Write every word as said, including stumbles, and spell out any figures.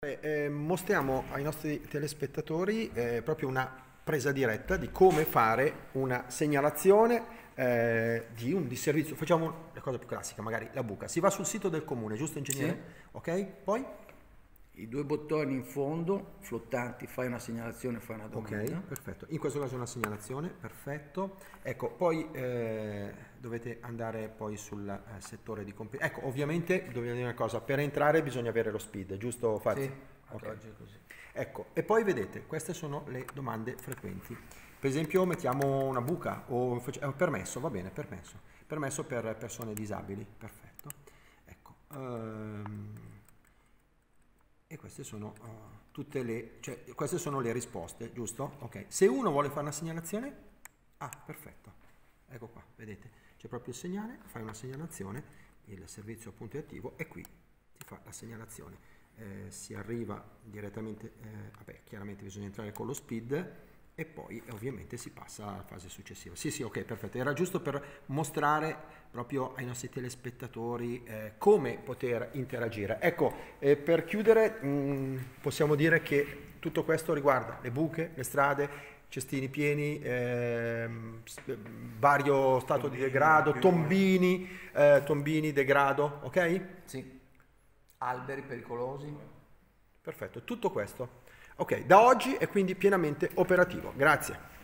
Beh, eh, mostriamo ai nostri telespettatori eh, proprio una presa diretta di come fare una segnalazione eh, di un disservizio. Facciamo la cosa più classica, magari la buca. Si va sul sito del comune, giusto ingegnere? Sì. Ok? Poi? I due bottoni in fondo, flottanti, fai una segnalazione, fai una domanda. Ok, perfetto. In questo caso una segnalazione, perfetto. Ecco, poi eh, dovete andare poi sul eh, settore di competenza. Ecco, ovviamente dobbiamo dire una cosa, per entrare bisogna avere lo speed, giusto Fazio? Sì, okay. oggi è così. Ecco, e poi vedete, queste sono le domande frequenti. Per esempio mettiamo una buca o eh, permesso, va bene, permesso. Permesso per persone disabili, perfetto. Ecco. Um, E queste sono uh, tutte le, cioè, queste sono le risposte, giusto? Ok. Se uno vuole fare una segnalazione, ah, perfetto. Ecco qua, vedete, c'è proprio il segnale, fai una segnalazione, il servizio appunto è attivo e qui ti fa la segnalazione. Eh, si arriva direttamente, eh, vabbè, chiaramente bisogna entrare con lo speed e poi eh, ovviamente si passa alla fase successiva. Sì, sì, ok, perfetto. Era giusto per mostrare proprio ai nostri telespettatori eh, come poter interagire. Ecco, eh, per chiudere mh, possiamo dire che tutto questo riguarda le buche, le strade, cestini pieni, ehm, vario stato tombini, di degrado, tombini, eh, tombini, degrado, ok? Sì. Alberi pericolosi. Perfetto, tutto questo. Ok, da oggi è quindi pienamente operativo. Grazie.